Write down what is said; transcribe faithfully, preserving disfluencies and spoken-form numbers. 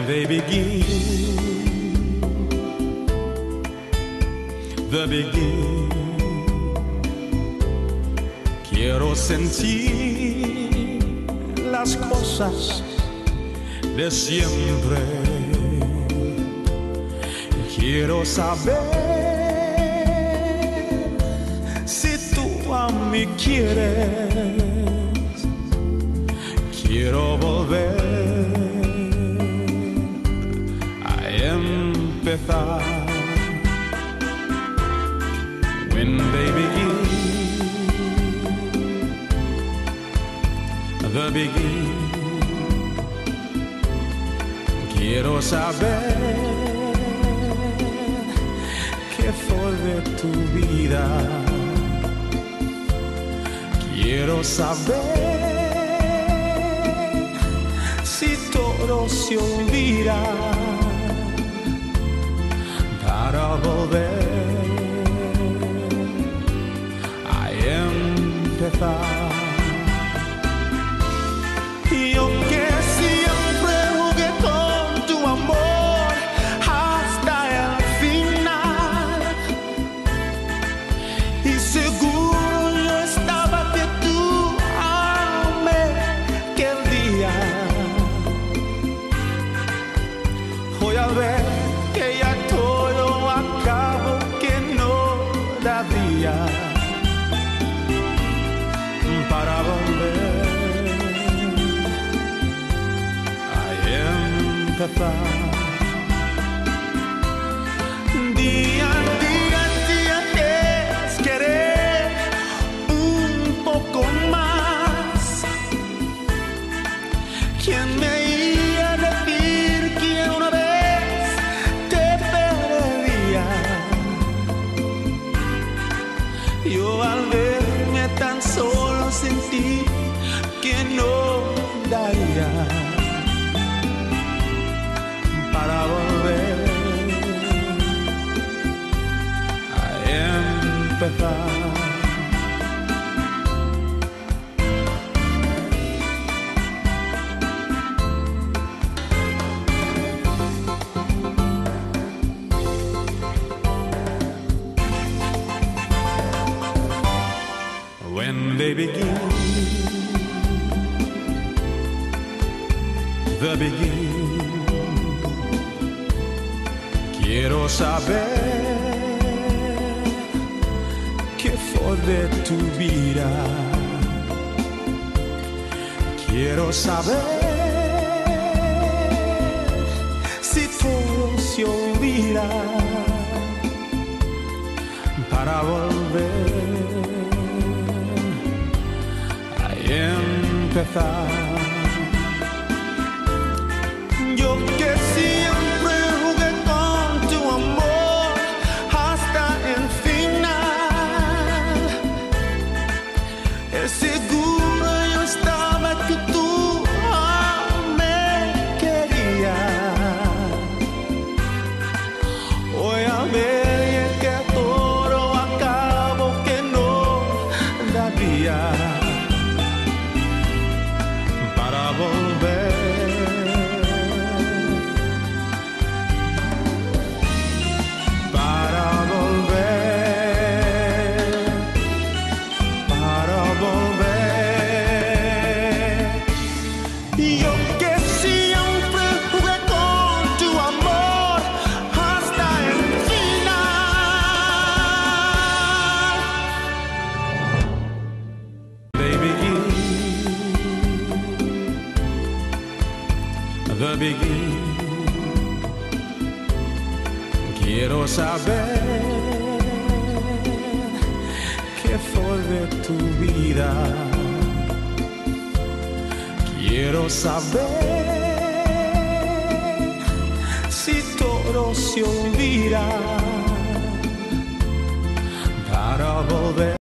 they begin, the begin. Quiero sentir las cosas de siempre. Quiero saber si tú a mí quieres. Quiero volver a empezar. When they begin, the begin. Quiero saber qué fue de tu vida. Quiero saber si todo se olvida para volver a empezar. Yo que siempre jugué con tu amor hasta el final, y seguro yo estaba que tú me querías. Hoy al ver que ya todo acabó, que no daría para volver empezar. Día a día, día es querer un poco más. ¿Quién me iba a decir que una vez te perdería? Yo al verme tan solo sentí que no daría para volver a empezar. When they begin, the begin. Quiero saber qué fue de tu vida. Quiero saber si todo se olvida para volver a empezar. Yo que siempre jugué con tu amor hasta el final, es seguro yo estaba que tú me querías. Hoy al ver que todo acabó, que no daría para volver the begin. Quiero saber qué fue de tu vida. Quiero saber si todo se olvida para volver.